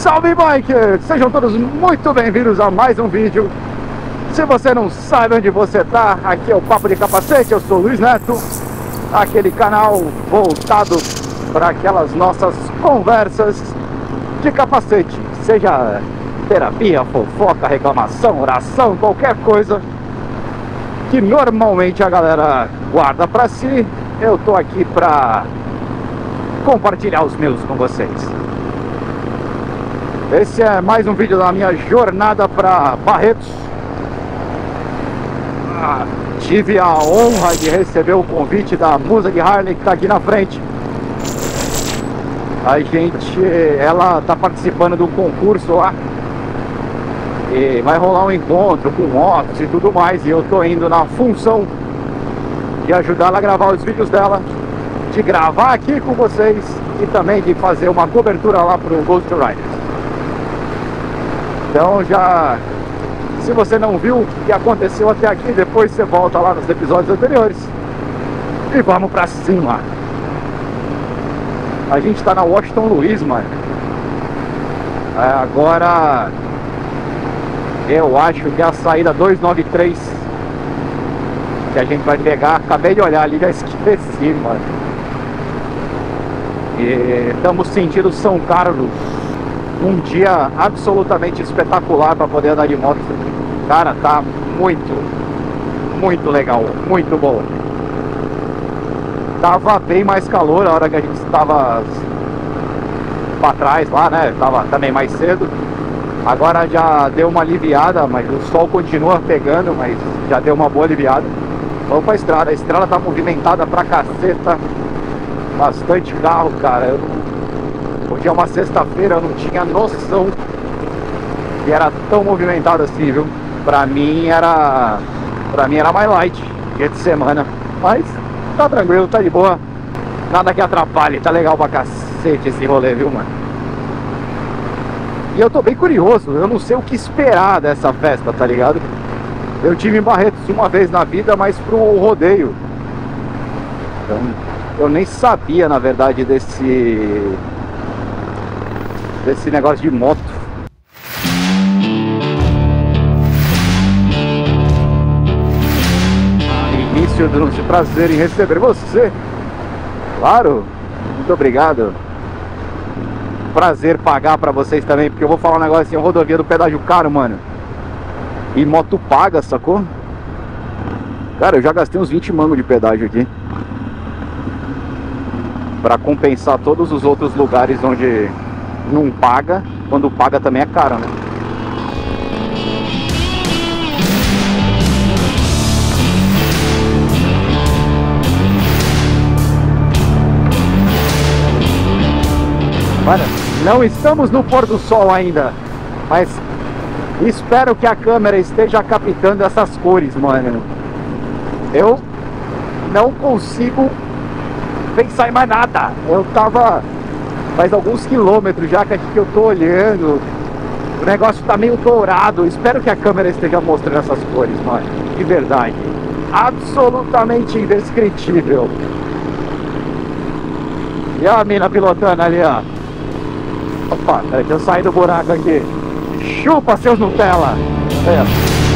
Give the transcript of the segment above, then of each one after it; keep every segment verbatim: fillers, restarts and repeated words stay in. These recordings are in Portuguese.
Salve bikers! Sejam todos muito bem-vindos a mais um vídeo. Se você não sabe onde você tá, aqui é o Papo de Capacete, eu sou o Luiz Neto. Aquele canal voltado para aquelas nossas conversas de capacete, seja terapia, fofoca, reclamação, oração, qualquer coisa que normalmente a galera guarda pra si, eu tô aqui pra compartilhar os meus com vocês. Esse é mais um vídeo da minha jornada para Barretos. Ah, tive a honra de receber o convite da musa de Harley que tá aqui na frente. A gente, ela tá participando do concurso lá e vai rolar um encontro com motos e tudo mais, e eu tô indo na função de ajudar ela a gravar os vídeos dela, de gravar aqui com vocês e também de fazer uma cobertura lá pro Ghost Riders. Então já, se você não viu o que aconteceu até aqui, depois você volta lá nos episódios anteriores e vamos pra cima. A gente tá na Washington Luiz, mano. É, agora eu acho que é a saída duzentos e noventa e três que a gente vai pegar. Acabei de olhar ali, já esqueci, mano. E estamos sentindo São Carlos. Um dia absolutamente espetacular para poder andar de moto. Cara, tá muito, muito legal, muito bom. Tava bem mais calor a hora que a gente estava para trás lá, né? Tava também mais cedo. Agora já deu uma aliviada, mas o sol continua pegando, mas já deu uma boa aliviada. Vamos pra estrada, a estrada tá movimentada pra caceta. Bastante carro, cara. Eu não... Hoje é uma sexta-feira, eu não tinha noção que era tão movimentado assim, viu? Pra mim era... Pra mim era mais light, dia de semana. Mas tá tranquilo, tá de boa. Nada que atrapalhe, tá legal pra cacete esse rolê, viu, mano? E eu tô bem curioso, eu não sei o que esperar dessa festa, tá ligado? Eu tive em Barretos uma vez na vida, mas pro rodeio. Então, eu nem sabia, na verdade, desse... desse negócio de moto. Início de prazer em receber você. Claro, muito obrigado. Prazer pagar pra vocês também, porque eu vou falar um negócio assim, rodovia do pedágio caro, mano. E moto paga, sacou? Cara, eu já gastei uns vinte mangos de pedágio aqui pra compensar todos os outros lugares onde não paga. Quando paga também é caro, né? Mano, não estamos no pôr do sol ainda, mas espero que a câmera esteja captando essas cores, mano. Eu não consigo pensar em mais nada. Eu tava faz alguns quilômetros já que aqui que eu tô olhando. O negócio tá meio dourado. Espero que a câmera esteja mostrando essas cores, mano. De verdade, absolutamente indescritível. E a mina pilotando ali, ó. Opa, peraí que eu saí do buraco aqui. Chupa seus Nutella. É.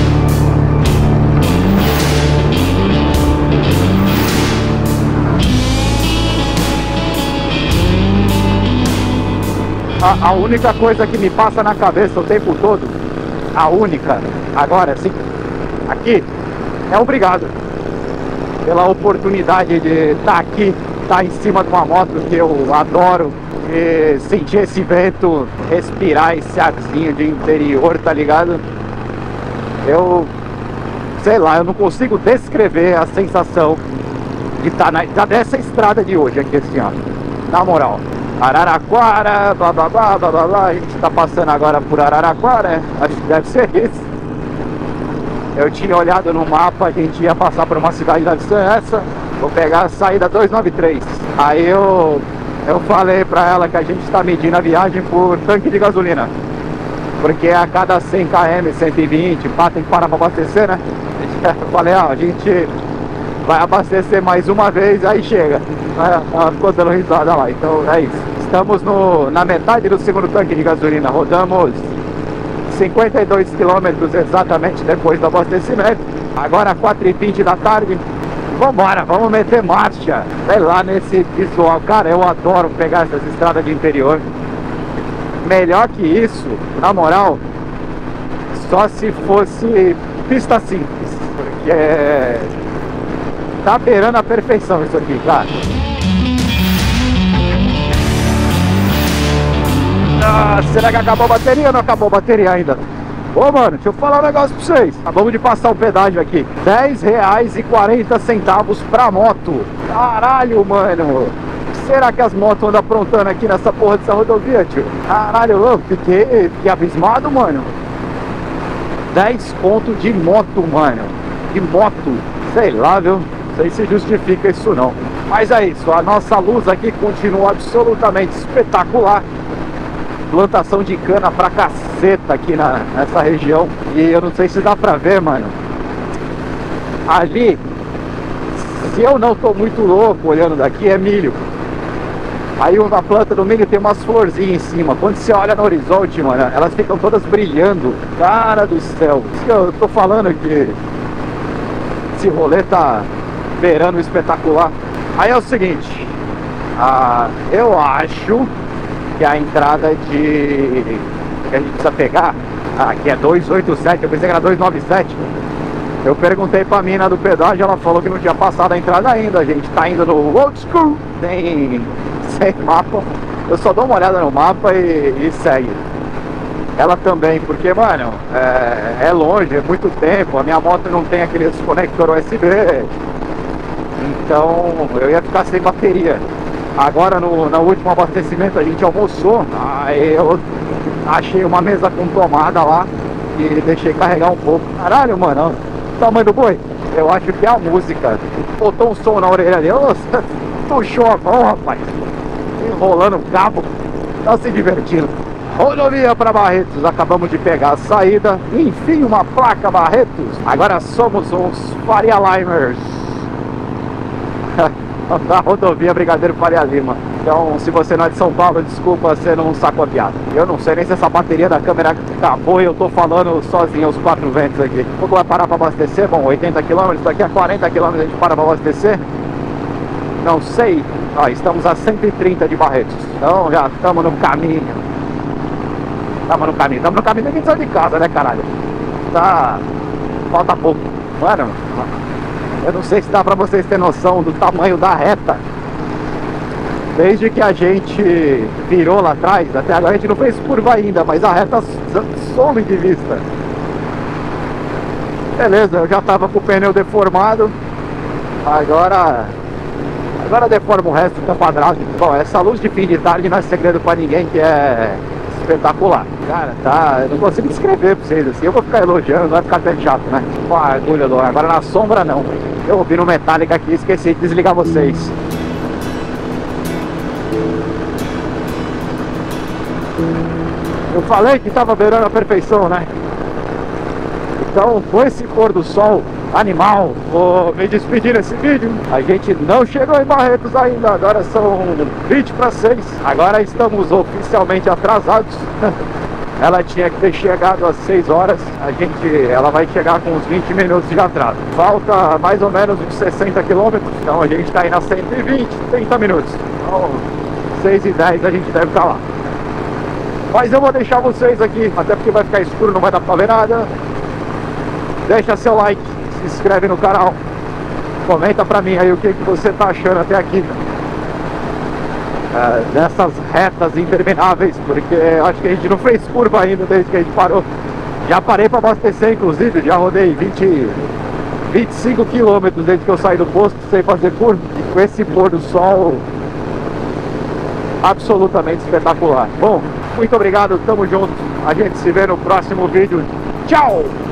A, a única coisa que me passa na cabeça o tempo todo, a única, agora sim, aqui, é obrigado pela oportunidade de estar aqui, estar em cima de uma moto que eu adoro, e sentir esse vento, respirar esse arzinho de interior, tá ligado? Eu, sei lá, eu não consigo descrever a sensação de estar na, dessa estrada de hoje aqui assim, ó, na moral. Araraquara, blá blá blá blá blá blá. A gente tá passando agora por Araraquara, acho que deve ser isso. Eu tinha olhado no mapa, a gente ia passar por uma cidade, deve ser essa. Vou pegar a saída duzentos e noventa e três. Aí eu, eu falei pra ela que a gente tá medindo a viagem por tanque de gasolina, porque a cada cem quilômetros, cento e vinte, pá, tem que parar pra abastecer, né? Eu falei, ó, a gente vai abastecer mais uma vez, aí chega. Ela ficou dando risada lá, então é isso. Estamos no, na metade do segundo tanque de gasolina, rodamos cinquenta e dois quilômetros exatamente depois do abastecimento. Agora quatro e vinte da tarde. Vambora, vamos meter marcha. Sei lá, nesse visual. Cara, eu adoro pegar essas estradas de interior. Melhor que isso, na moral, só se fosse pista simples. Porque tá beirando a perfeição isso aqui, cara. Ah, será que acabou a bateria ou não acabou a bateria ainda? Ô, mano, deixa eu falar um negócio pra vocês. Acabamos de passar o pedágio aqui. dez reais e quarenta centavos pra moto. Caralho, mano. Será que as motos andam aprontando aqui nessa porra dessa rodovia, tio? Caralho, eu fiquei, fiquei abismado, mano. dez pontos de moto, mano. De moto. Sei lá, viu? Não sei se justifica isso não. Mas é isso. A nossa luz aqui continua absolutamente espetacular. Plantação de cana pra caceta aqui na, nessa região. E eu não sei se dá pra ver, mano. Ali, se eu não tô muito louco olhando daqui, é milho. Aí na planta do milho tem umas florzinhas em cima. Quando você olha no horizonte, mano, elas ficam todas brilhando. Cara do céu. Eu tô falando que esse rolê tá beirando o espetacular. Aí é o seguinte. Ah, eu acho que a entrada de que a gente precisa pegar aqui é dois oito sete, eu pensei que era dois nove sete. Eu perguntei pra mina do pedágio, ela falou que não tinha passado a entrada ainda. A gente tá indo no old school, sem, sem mapa. Eu só dou uma olhada no mapa e, e segue. Ela também, porque, mano, é, é longe, é muito tempo. A minha moto não tem aqueles conector U S B, então eu ia ficar sem bateria. Agora no, no último abastecimento a gente almoçou, aí eu achei uma mesa com tomada lá e deixei carregar um pouco. Caralho, mano, o tamanho do boi. Eu acho que é a música. Botou um som na orelha dele. Puxou a mão, rapaz. Enrolando o cabo. Tá se divertindo. Rodovia para Barretos. Acabamos de pegar a saída. Enfim, uma placa Barretos. Agora somos uns Faria Limers da rodovia Brigadeiro Faria Lima. Então, se você não é de São Paulo, desculpa, você não sacou a piada. Eu não sei nem se essa bateria da câmera acabou e eu tô falando sozinho aos quatro ventos aqui. Quando vai parar para abastecer? Bom, oitenta quilômetros, daqui a quarenta quilômetros a gente para para abastecer? Não sei. Ó, estamos a cento e trinta de Barretos. Então já estamos no caminho. Estamos no caminho. Estamos no caminho da gente sair de casa, né, caralho? Tá... Falta pouco. Mano... Eu não sei se dá pra vocês terem noção do tamanho da reta. Desde que a gente virou lá atrás, até agora a gente não fez curva ainda, mas a reta some de vista. Beleza, eu já tava com o pneu deformado. Agora... Agora deforma o resto do quadrado. Bom, essa luz de fim de tarde não é segredo pra ninguém, que é espetacular. Cara, tá... Eu não consigo descrever pra vocês assim. Eu vou ficar elogiando, não vai ficar até chato, né? Com a agulha do... Agora na sombra não. Eu ouvi no Metallica aqui e esqueci de desligar vocês. Eu falei que tava beirando a perfeição, né? Então, com esse pôr do sol animal, vou me despedir desse vídeo. A gente não chegou em Barretos ainda, agora são vinte para seis. Agora estamos oficialmente atrasados. Ela tinha que ter chegado às seis horas. A gente, ela vai chegar com uns vinte minutos de atraso. Falta mais ou menos uns sessenta quilômetros. Então a gente está indo a cento e vinte, trinta minutos. Então, seis e dez a gente deve estar lá. Mas eu vou deixar vocês aqui, até porque vai ficar escuro, não vai dar pra ver nada. Deixa seu like, se inscreve no canal. Comenta pra mim aí o que, que você tá achando até aqui. Uh, nessas retas intermináveis, porque acho que a gente não fez curva ainda desde que a gente parou. Já parei para abastecer, inclusive, já rodei vinte, vinte e cinco quilômetros desde que eu saí do posto sem fazer curva. E com esse pôr do sol absolutamente espetacular. Bom, muito obrigado, tamo junto. A gente se vê no próximo vídeo. Tchau!